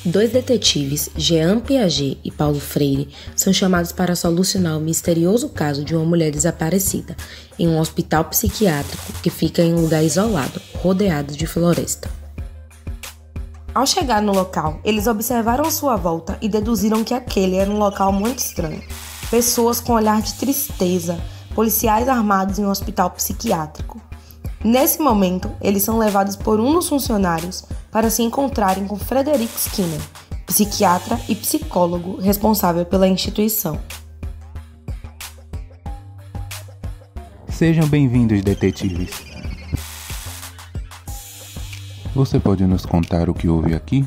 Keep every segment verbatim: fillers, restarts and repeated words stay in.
Dois detetives, Jean Piaget e Paulo Freire, são chamados para solucionar o misterioso caso de uma mulher desaparecida em um hospital psiquiátrico que fica em um lugar isolado, rodeado de floresta. Ao chegar no local, eles observaram sua volta e deduziram que aquele era um local muito estranho. Pessoas com olhar de tristeza, policiais armados em um hospital psiquiátrico. Nesse momento, eles são levados por um dos funcionários para se encontrarem com Frederick Skinner, psiquiatra e psicólogo responsável pela instituição. Sejam bem-vindos, detetives. Você pode nos contar o que houve aqui?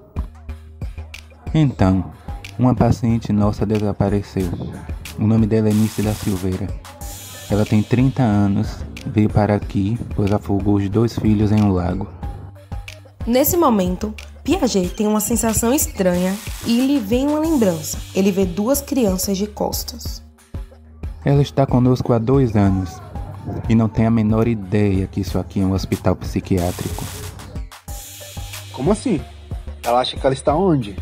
Então, uma paciente nossa desapareceu. O nome dela é Nice da Silveira. Ela tem trinta anos, veio para aqui, pois afogou os dois filhos em um lago. Nesse momento, Piaget tem uma sensação estranha e lhe vem uma lembrança. Ele vê duas crianças de costas. Ela está conosco há dois anos e não tem a menor ideia que isso aqui é um hospital psiquiátrico. Como assim? Ela acha que ela está onde?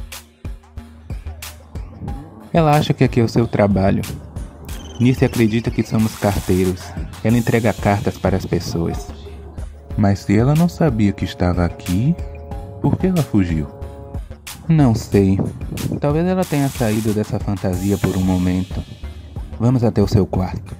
Ela acha que aqui é o seu trabalho. Nice acredita que somos carteiros. Ela entrega cartas para as pessoas. Mas se ela não sabia que estava aqui, por que ela fugiu? Não sei. Talvez ela tenha saído dessa fantasia por um momento. Vamos até o seu quarto.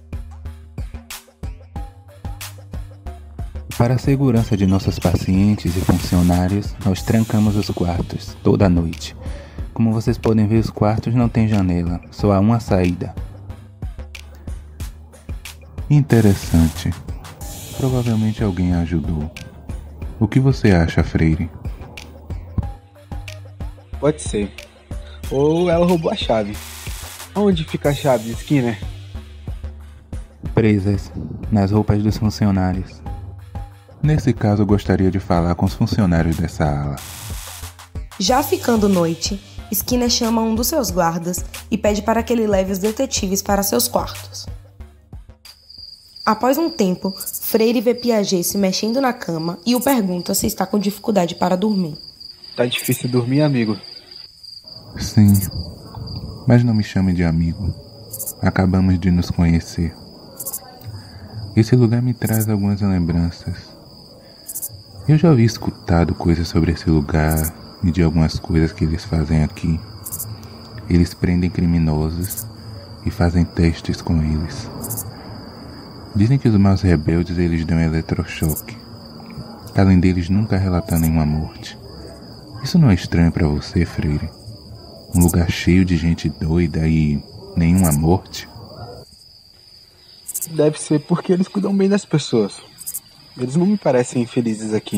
Para a segurança de nossos pacientes e funcionários, nós trancamos os quartos toda noite. Como vocês podem ver, os quartos não têm janela, só há uma saída. Interessante. Provavelmente alguém a ajudou. O que você acha, Freire? Pode ser. Ou ela roubou a chave. Onde fica a chave, Skinner? Presas nas roupas dos funcionários. Nesse caso, eu gostaria de falar com os funcionários dessa ala. Já ficando noite, Skinner chama um dos seus guardas e pede para que ele leve os detetives para seus quartos. Após um tempo, Freire vê Piaget se mexendo na cama e o pergunta se está com dificuldade para dormir. Tá difícil dormir, amigo? Sim, mas não me chame de amigo. Acabamos de nos conhecer. Esse lugar me traz algumas lembranças. Eu já havia escutado coisas sobre esse lugar e de algumas coisas que eles fazem aqui. Eles prendem criminosos e fazem testes com eles. Dizem que os maus rebeldes eles dão eletrochoque. Além deles nunca relatar nenhuma morte. Isso não é estranho para você, Freire? Um lugar cheio de gente doida e nenhuma morte? Deve ser porque eles cuidam bem das pessoas. Eles não me parecem infelizes aqui.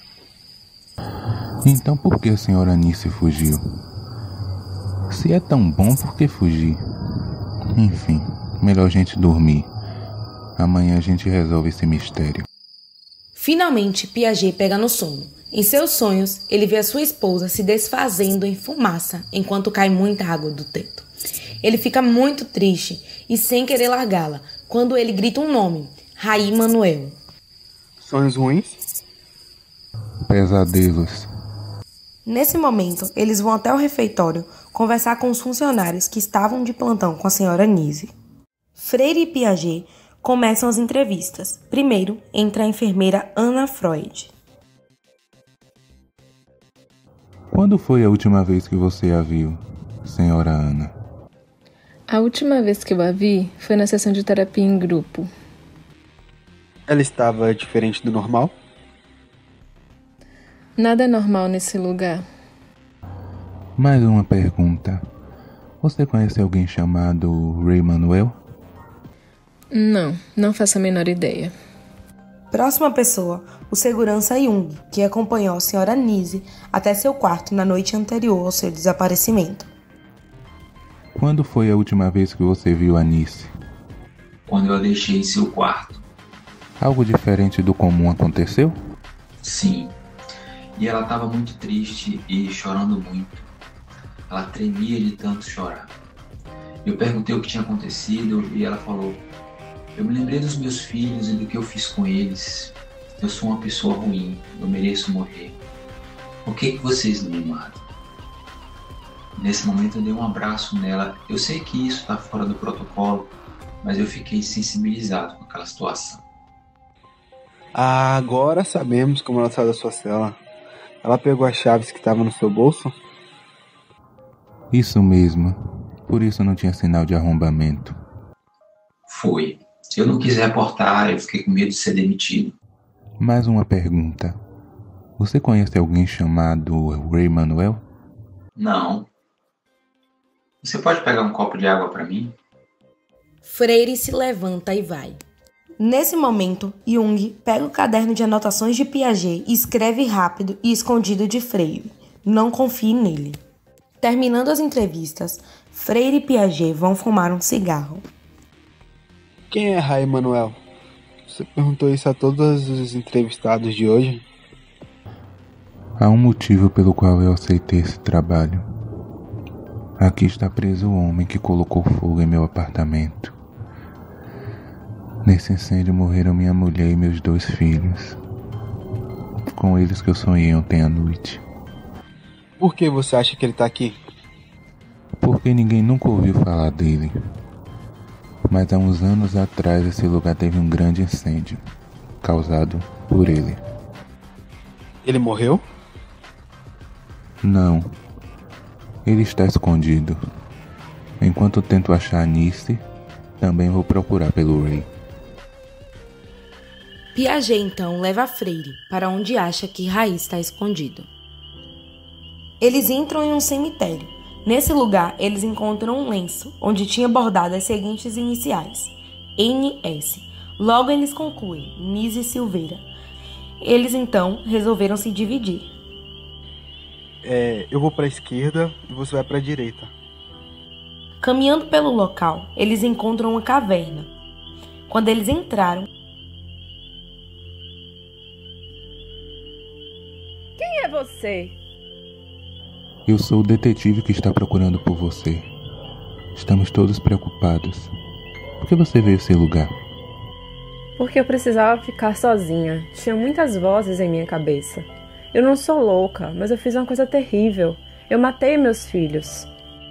Então por que a senhora Nice fugiu? Se é tão bom, por que fugir? Enfim, melhor a gente dormir. Amanhã a gente resolve esse mistério. Finalmente, Piaget pega no sono. Em seus sonhos, ele vê a sua esposa se desfazendo em fumaça enquanto cai muita água do teto. Ele fica muito triste e sem querer largá-la quando ele grita um nome, Raí Manuel. Sonhos ruins? Pesadelos. Nesse momento, eles vão até o refeitório conversar com os funcionários que estavam de plantão com a senhora Nice. Freire e Piaget começam as entrevistas. Primeiro, entra a enfermeira Ana Freud. Quando foi a última vez que você a viu, senhora Ana? A última vez que eu a vi foi na sessão de terapia em grupo. Ela estava diferente do normal? Nada é normal nesse lugar. Mais uma pergunta. Você conhece alguém chamado Ray Manuel? Não, não faço a menor ideia. Próxima pessoa, o segurança Jung, que acompanhou a senhora Nice até seu quarto na noite anterior ao seu desaparecimento. Quando foi a última vez que você viu a Nice? Quando eu a deixei em seu quarto. Algo diferente do comum aconteceu? Sim. E ela estava muito triste e chorando muito. Ela tremia de tanto chorar. Eu perguntei o que tinha acontecido e ela falou: eu me lembrei dos meus filhos e do que eu fiz com eles. Eu sou uma pessoa ruim, eu mereço morrer. Por que, que vocês não me matam? Nesse momento eu dei um abraço nela. Eu sei que isso está fora do protocolo, mas eu fiquei sensibilizado com aquela situação. Ah, agora sabemos como ela saiu da sua cela. Ela pegou as chaves que estavam no seu bolso? Isso mesmo. Por isso não tinha sinal de arrombamento. Foi. Eu não quis reportar, eu fiquei com medo de ser demitido. Mais uma pergunta. Você conhece alguém chamado Ray Manuel? Não. Você pode pegar um copo de água para mim? Freire se levanta e vai. Nesse momento, Jung pega o caderno de anotações de Piaget e escreve rápido e escondido de Freire. Não confie nele. Terminando as entrevistas, Freire e Piaget vão fumar um cigarro. Quem é Ray Manuel? Você perguntou isso a todos os entrevistados de hoje? Há um motivo pelo qual eu aceitei esse trabalho. Aqui está preso o homem que colocou fogo em meu apartamento. Nesse incêndio morreram minha mulher e meus dois filhos. Com eles que eu sonhei ontem à noite. Por que você acha que ele está aqui? Porque ninguém nunca ouviu falar dele. Mas há uns anos atrás esse lugar teve um grande incêndio, causado por ele. Ele morreu? Não. Ele está escondido. Enquanto tento achar Nice, também vou procurar pelo Ray. Piaget então leva Freire para onde acha que Ray está escondido. Eles entram em um cemitério. Nesse lugar, eles encontram um lenço, onde tinha bordado as seguintes iniciais, N S. Logo eles concluem, Nise Silveira. Eles então resolveram se dividir. É, eu vou para a esquerda e você vai para a direita. Caminhando pelo local, eles encontram uma caverna. Quando eles entraram... Quem é você? Eu sou o detetive que está procurando por você. Estamos todos preocupados. Por que você veio a esse lugar? Porque eu precisava ficar sozinha. Tinha muitas vozes em minha cabeça. Eu não sou louca, mas eu fiz uma coisa terrível. Eu matei meus filhos.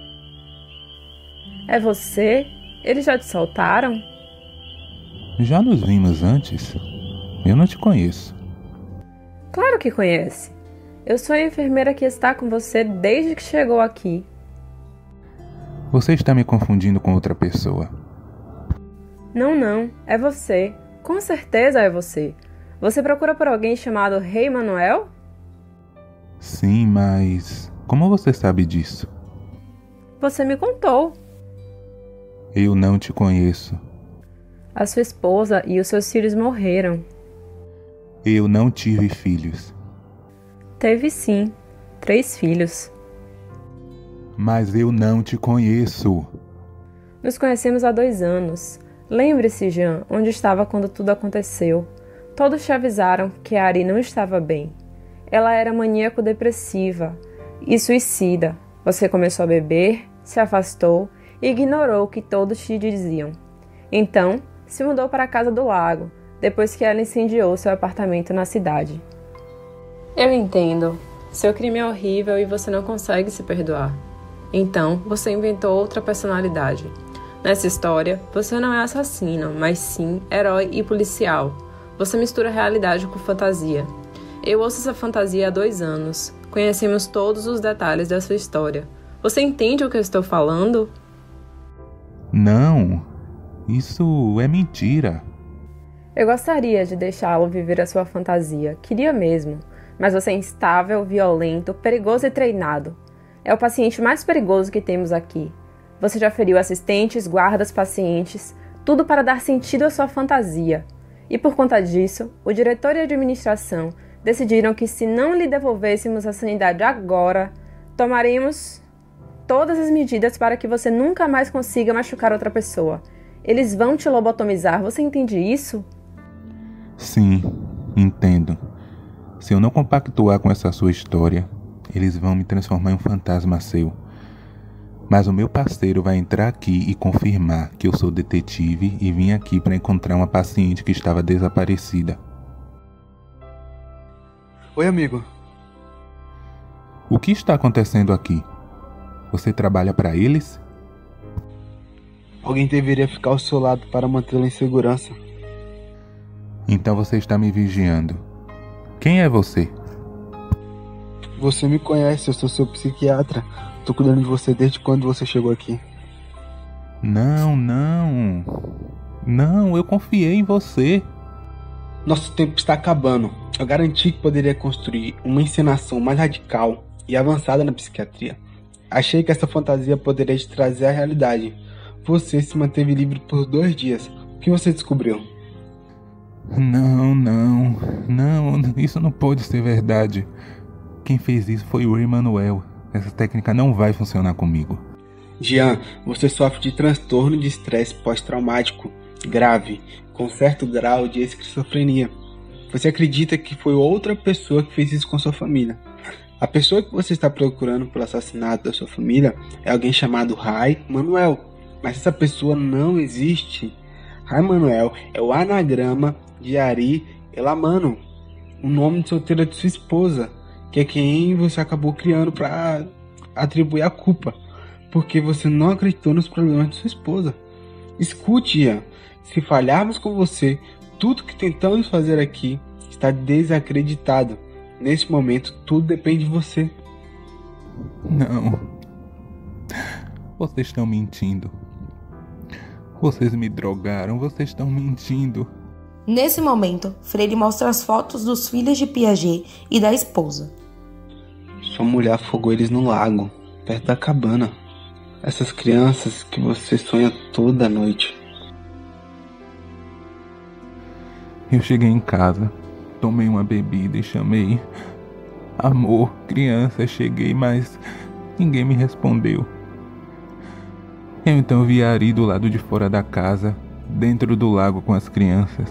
É você? Eles já te soltaram? Já nos vimos antes? Eu não te conheço. Claro que conhece. Eu sou a enfermeira que está com você desde que chegou aqui. Você está me confundindo com outra pessoa. Não, não. É você. Com certeza é você. Você procura por alguém chamado Ray Manuel? Sim, mas... como você sabe disso? Você me contou. Eu não te conheço. A sua esposa e os seus filhos morreram. Eu não tive filhos. Teve sim. Três filhos. Mas eu não te conheço. Nos conhecemos há dois anos. Lembre-se, Jean, onde estava quando tudo aconteceu. Todos te avisaram que a Ari não estava bem. Ela era maníaco-depressiva e suicida. Você começou a beber, se afastou e ignorou o que todos te diziam. Então, se mudou para a casa do lago, depois que ela incendiou seu apartamento na cidade. Eu entendo. Seu crime é horrível e você não consegue se perdoar. Então, você inventou outra personalidade. Nessa história, você não é assassino, mas sim herói e policial. Você mistura realidade com fantasia. Eu ouço essa fantasia há dois anos. Conhecemos todos os detalhes da sua história. Você entende o que eu estou falando? Não. Isso é mentira. Eu gostaria de deixá-lo viver a sua fantasia. Queria mesmo. Mas você é instável, violento, perigoso e treinado. É o paciente mais perigoso que temos aqui. Você já feriu assistentes, guardas, pacientes, tudo para dar sentido à sua fantasia. E por conta disso, o diretor e a administração decidiram que se não lhe devolvêssemos a sanidade agora, tomaremos todas as medidas para que você nunca mais consiga machucar outra pessoa. Eles vão te lobotomizar, você entende isso? Sim, entendo. Se eu não compactuar com essa sua história, eles vão me transformar em um fantasma seu. Mas o meu parceiro vai entrar aqui e confirmar que eu sou detetive e vim aqui para encontrar uma paciente que estava desaparecida. Oi, amigo. O que está acontecendo aqui? Você trabalha para eles? Alguém deveria ficar ao seu lado para mantê-lo em segurança. Então você está me vigiando. Quem é você? Você me conhece, eu sou seu psiquiatra. Tô cuidando de você desde quando você chegou aqui. Não, não. Não, eu confiei em você. Nosso tempo está acabando. Eu garanti que poderia construir uma encenação mais radical e avançada na psiquiatria. Achei que essa fantasia poderia te trazer a realidade. Você se manteve livre por dois dias. O que você descobriu? Não, não, não, isso não pode ser verdade. Quem fez isso foi o Emmanuel. Essa técnica não vai funcionar comigo. Jean, você sofre de transtorno de estresse pós-traumático grave, com certo grau de esquizofrenia. Você acredita que foi outra pessoa que fez isso com sua família. A pessoa que você está procurando pelo assassinato da sua família é alguém chamado Ray Manuel. Mas essa pessoa não existe. Ray Manuel é o anagrama de Ari Elamano, o nome de solteira de sua esposa, que é quem você acabou criando para atribuir a culpa, porque você não acreditou nos problemas de sua esposa. Escute, Ian, se falharmos com você, tudo que tentamos fazer aqui está desacreditado. Nesse momento, tudo depende de você. Não. Vocês estão mentindo. Vocês me drogaram, vocês estão mentindo. Nesse momento, Freire mostra as fotos dos filhos de Piaget e da esposa. Sua mulher afogou eles no lago, perto da cabana. Essas crianças que você sonha toda noite. Eu cheguei em casa, tomei uma bebida e chamei. Amor, criança, cheguei, mas ninguém me respondeu. Eu então vi a Ari do lado de fora da casa, dentro do lago com as crianças.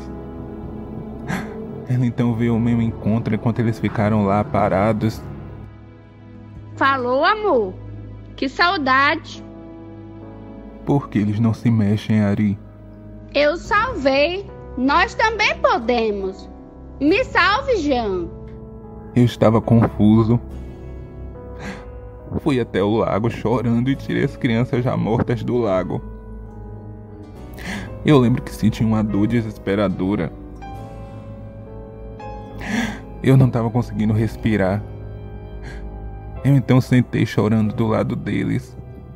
Ela então veio ao meu encontro enquanto eles ficaram lá parados. Falou, amor. Que saudade. Por que eles não se mexem, Ari? Eu salvei. Nós também podemos. Me salve, Jean. Eu estava confuso. Fui até o lago chorando e tirei as crianças já mortas do lago. Eu lembro que senti uma dor desesperadora. Eu não estava conseguindo respirar. Eu então sentei chorando do lado deles.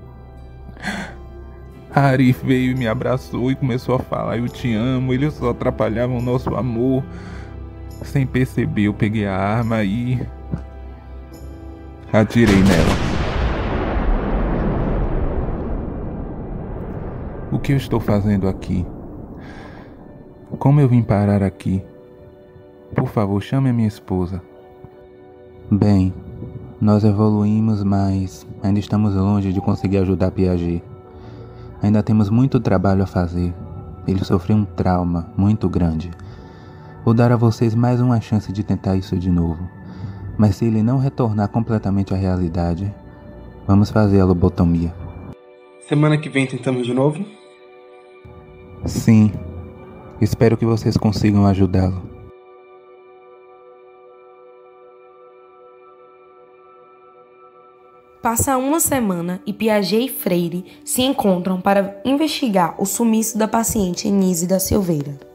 A Ari veio e me abraçou e começou a falar: eu te amo. Eles só atrapalhavam o nosso amor. Sem perceber, eu peguei a arma e atirei nela. O que eu estou fazendo aqui? Como eu vim parar aqui? Por favor, chame a minha esposa. Bem, nós evoluímos, mas ainda estamos longe de conseguir ajudar Piaget. Ainda temos muito trabalho a fazer. Ele sofreu um trauma muito grande. Vou dar a vocês mais uma chance de tentar isso de novo. Mas se ele não retornar completamente à realidade, vamos fazer a lobotomia. Semana que vem tentamos de novo? Sim. Espero que vocês consigam ajudá-lo. Passa uma semana e Piaget e Freire se encontram para investigar o sumiço da paciente Enise da Silveira.